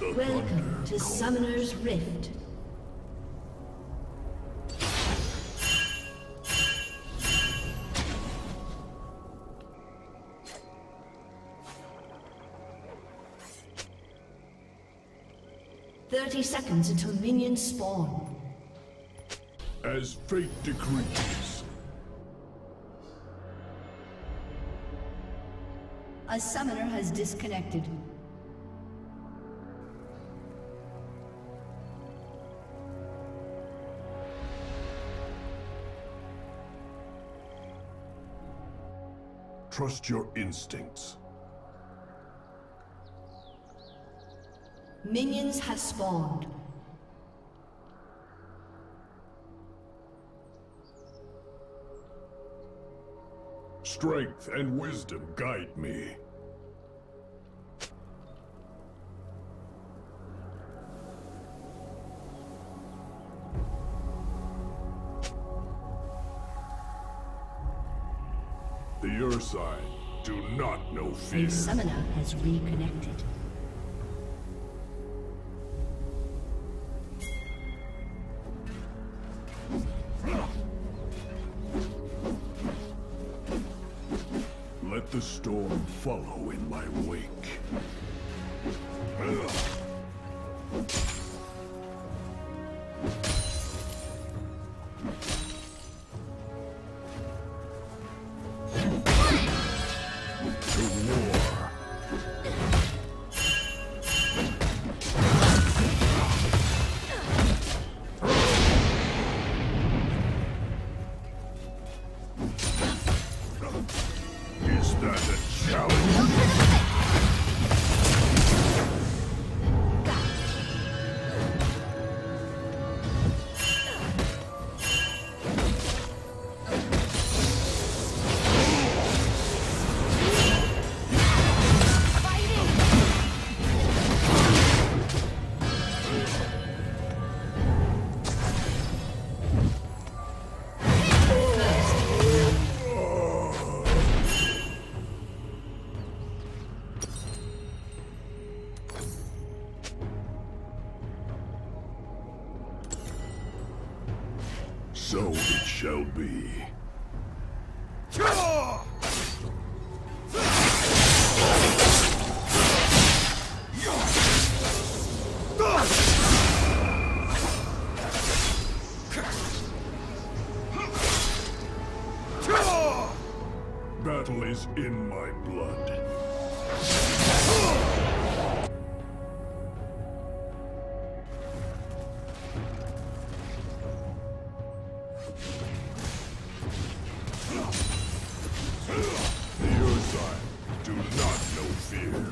Welcome to Summoner's Rift. Seconds until minions spawn. As fate decrees. A summoner has disconnected. Trust your instincts. Minions have spawned. Strength and wisdom guide me. The Ursine do not know fear. A summoner has reconnected. Let the storm follow in my wake. So it shall be. Battle is in my blood. Do not know fear.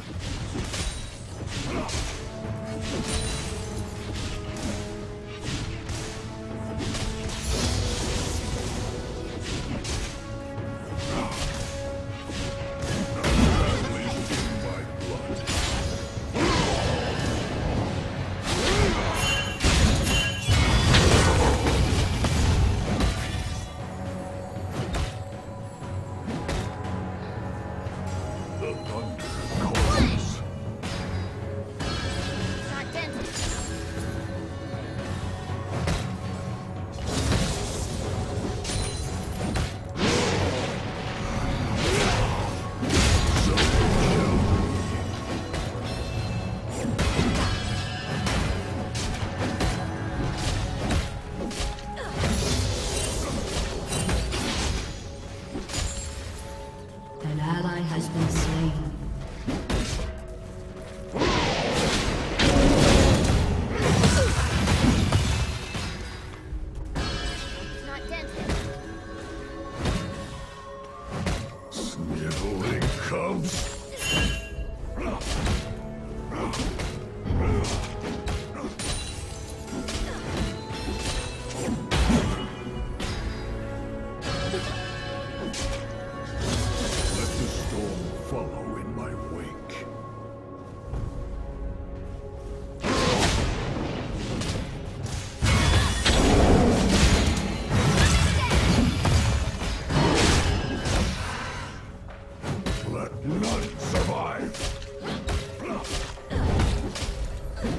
None survive.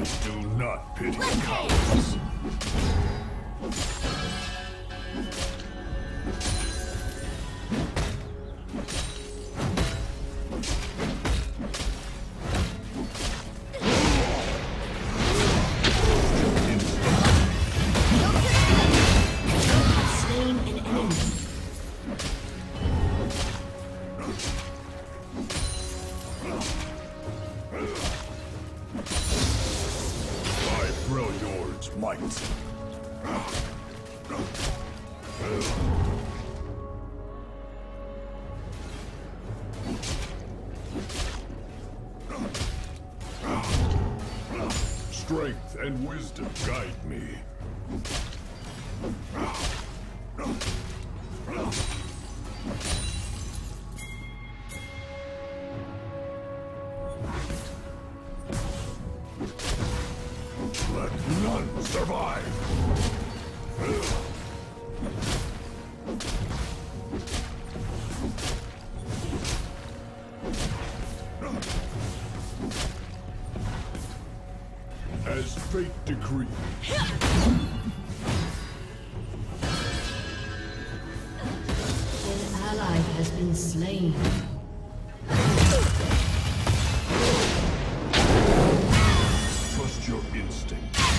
Do not pity cowards. Strength and wisdom guide me. Let none survive. As fate decrees. An ally has been slain. Trust your instinct.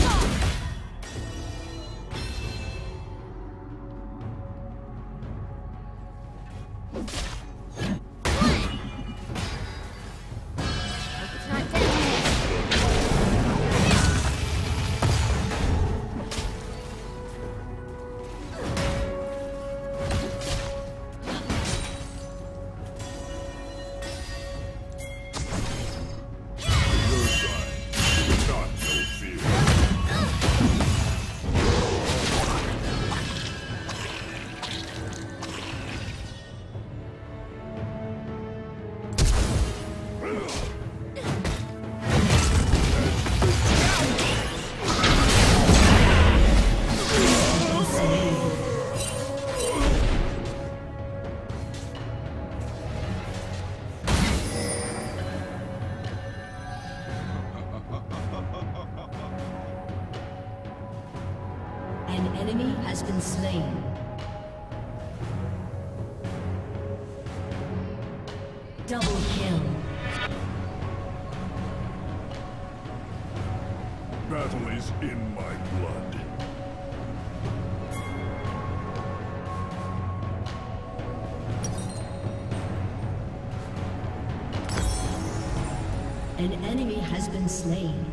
An enemy has been slain. Double kill. Battle is in my blood. An enemy has been slain.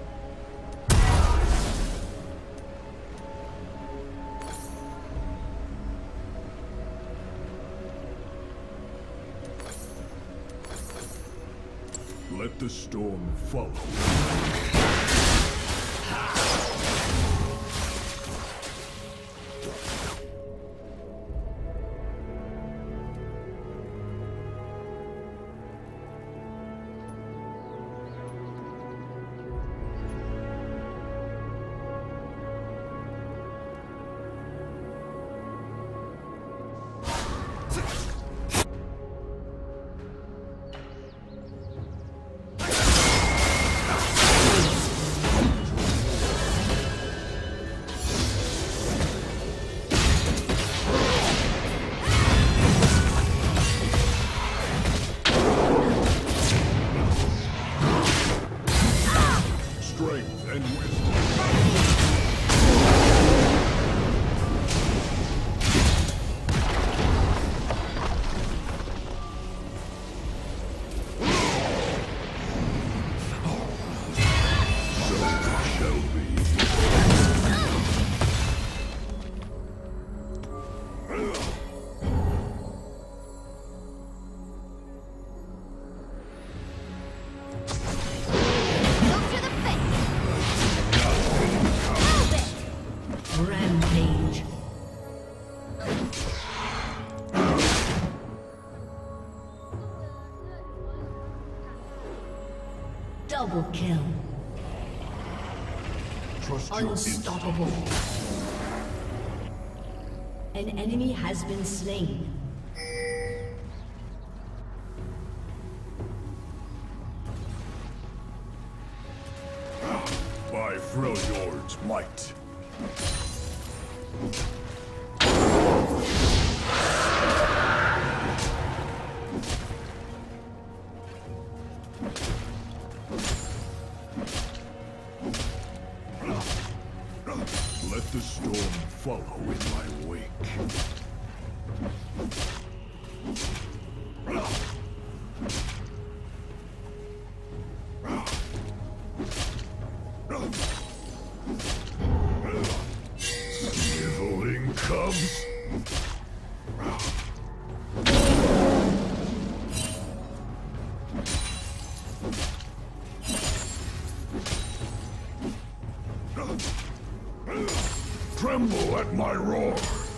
Let the storm follow. Strength and wisdom. Rampage. Double kill. Trust your Unstoppable. An enemy has been slain. Freljord's might. Let the storm follow in my wake. Sniveling cubs. Tremble at my roar.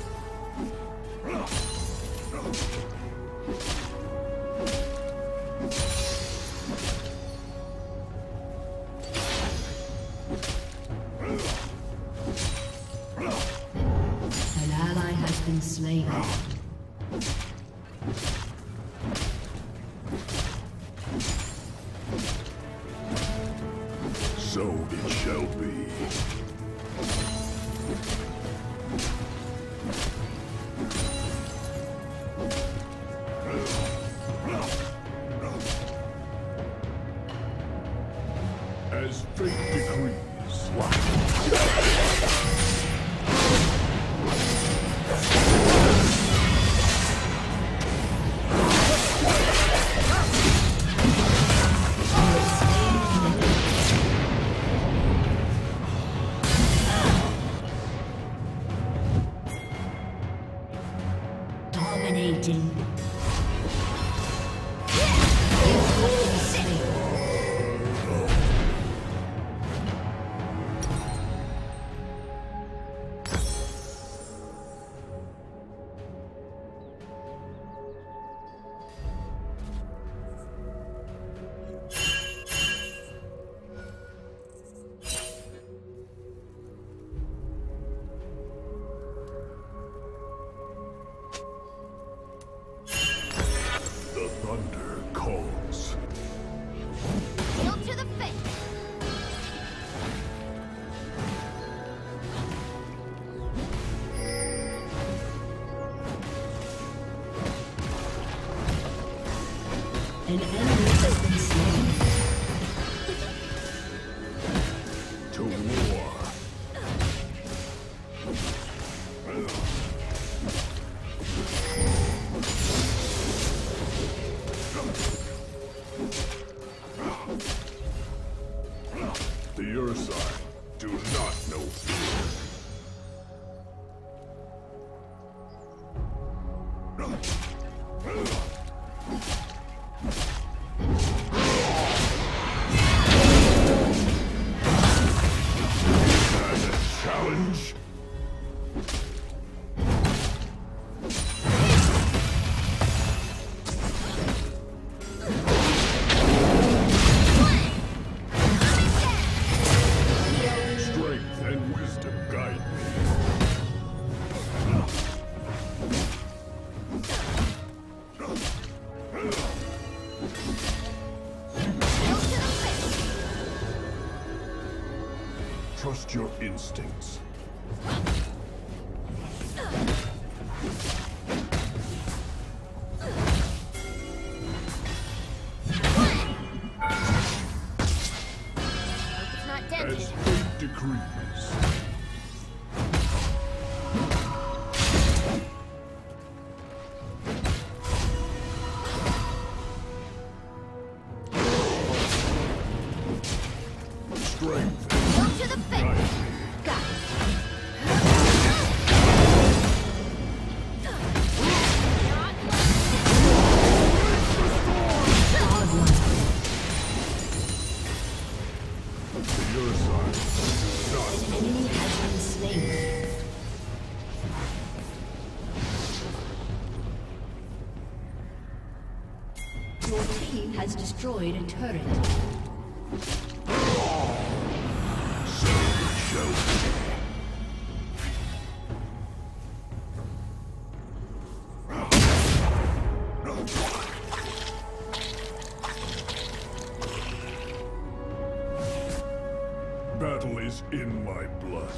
An ally has been slain. So it shall be. As fate decrees. Dominating. The thunder calls. Heel to the face. An enemy has been slain. To war. The Ursine do not know fear. And a challenge? Strength and wisdom guide me. Heel to the face. Trust your instincts. Hope it's not dented. As fate decrees. Strength Heel to the face. guide me. Got it. To your side. Not Enemy has been slain. Your team has destroyed a turret. so it shall be. battle is in my blood.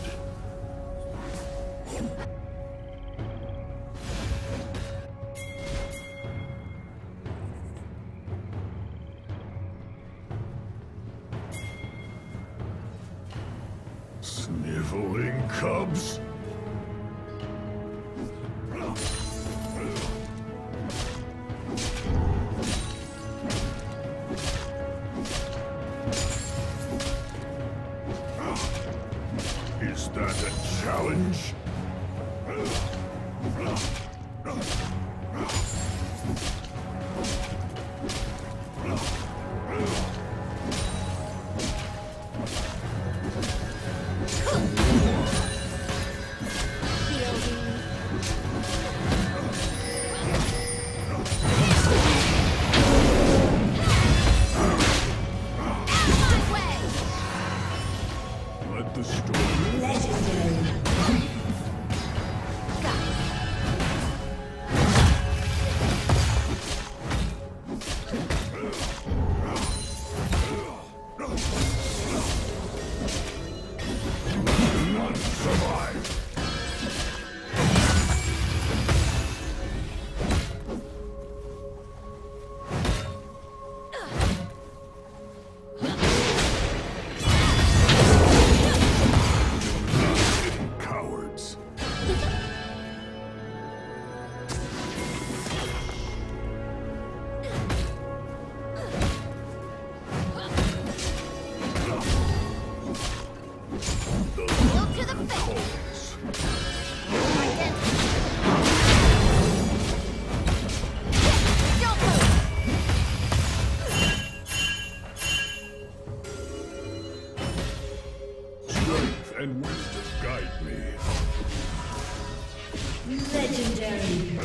Sniveling cubs? Is that a challenge? Let the storm Legendary. none survive. Cowards. Kneel to the face. Calls. Don't move. Strength and wisdom guide me. Legendary.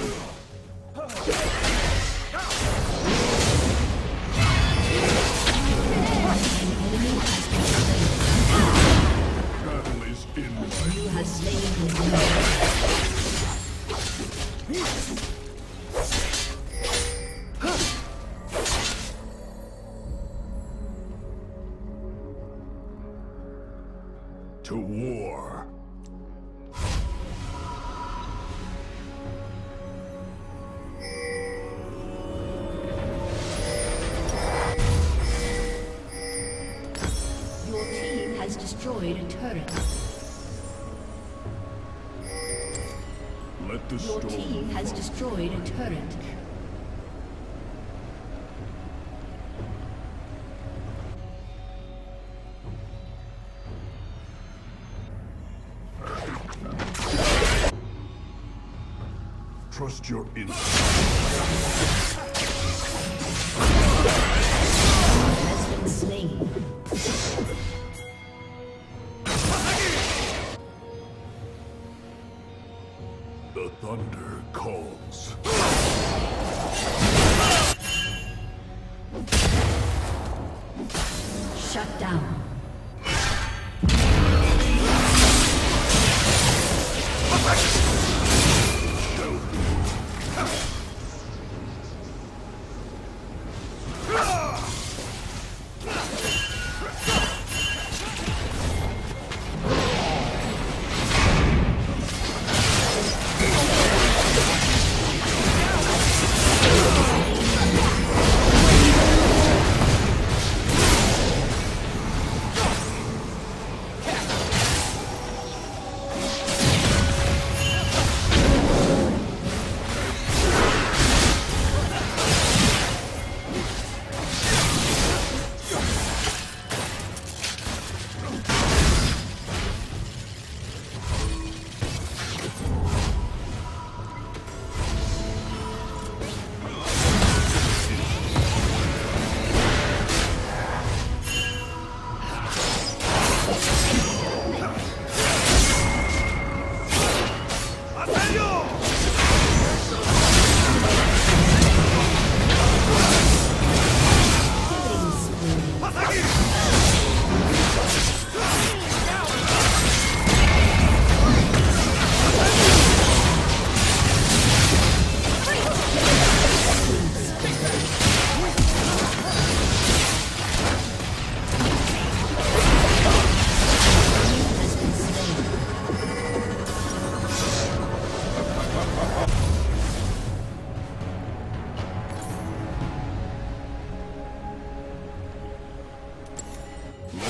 Battle is in my You have slain the enemy. to war. Your team has destroyed a turret. Let the Your storm team has destroyed a turret. trust your instinct. Has been slain. The thunder calls. Shut down.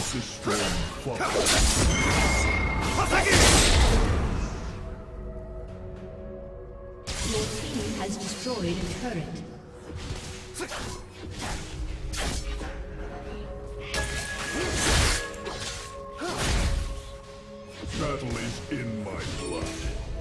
the storm follow. Your team has destroyed a turret. Battle is in my blood.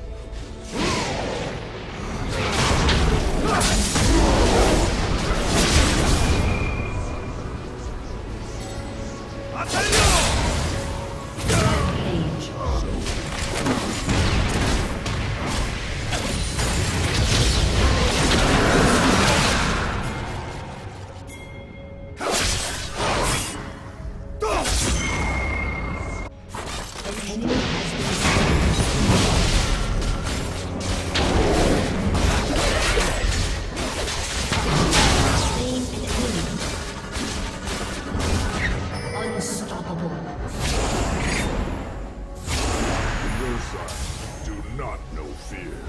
Do not know fear.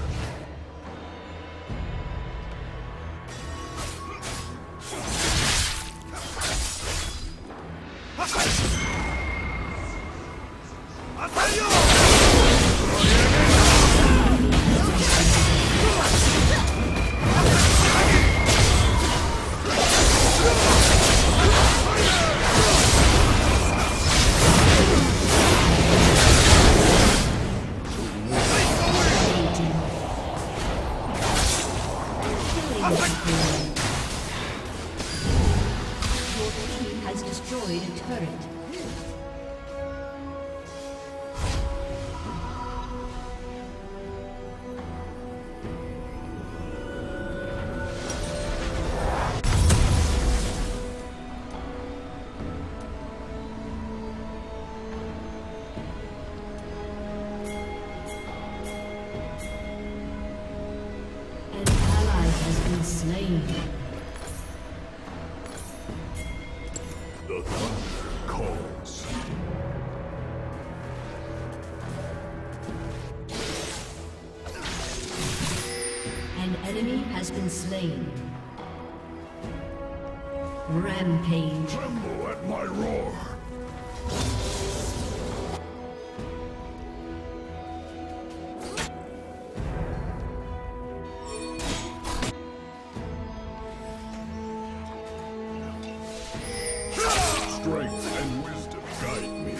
Your team has destroyed a turret. Slain. The thunder calls. An enemy has been slain. Rampage. Tremble at my roar. Strength and wisdom guide me.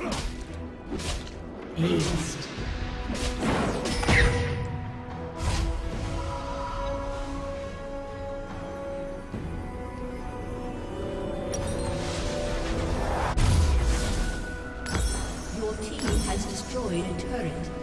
Aced. Your team has destroyed a turret.